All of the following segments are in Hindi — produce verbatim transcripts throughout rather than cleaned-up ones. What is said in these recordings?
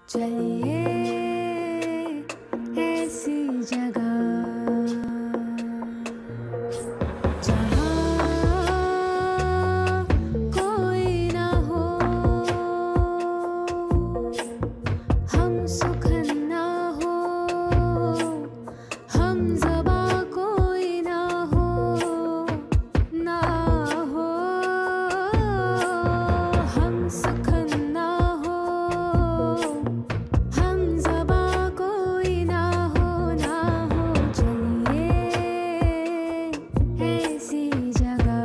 चलिए ऐसी जगह जहाँ कोई ना हो, हम सुखन ना हो, हम ज़बा कोई ना हो, ना हो, हम सुखन ना हो, हम ज़बा कोई ना हो, ना हो। चलिए ऐसी जगह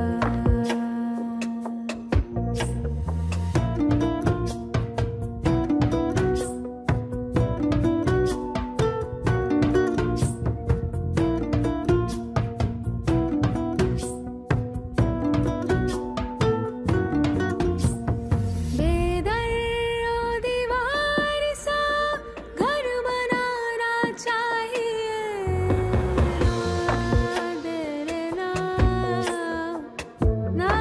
बेदर ओ दीवार सा घर बनाना चाहिए, ना तेरे नाम ना।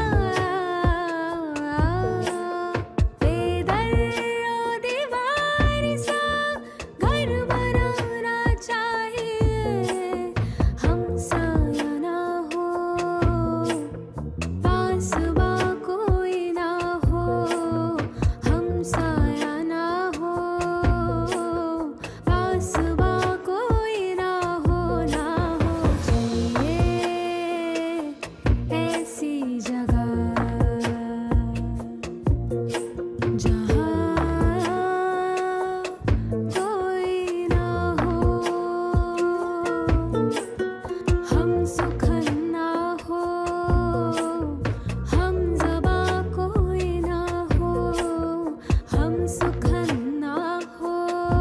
बेदर ओ दीवार सा घर बनाना चाहिए, हम साया ना हो, पास बा कोई ना हो, हम साया ना हो, पास बा कोई ना हो, ना हो। चलिए ऐसी जगह जहाँ कोई ना हो, हम सुखन ना हो, हम ज़बा कोई ना हो, हम सुखन ना हो,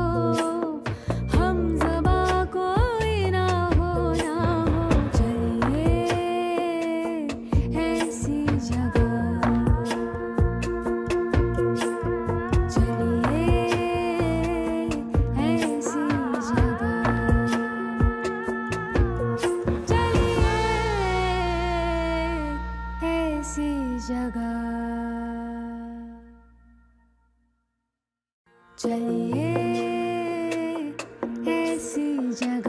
हम ज़बा कोई ना हो, ना हो। चलिए ऐसी जगह, चलिए ऐसी जगह, चलिए ऐसी जगह, चलिए ऐसी जगह।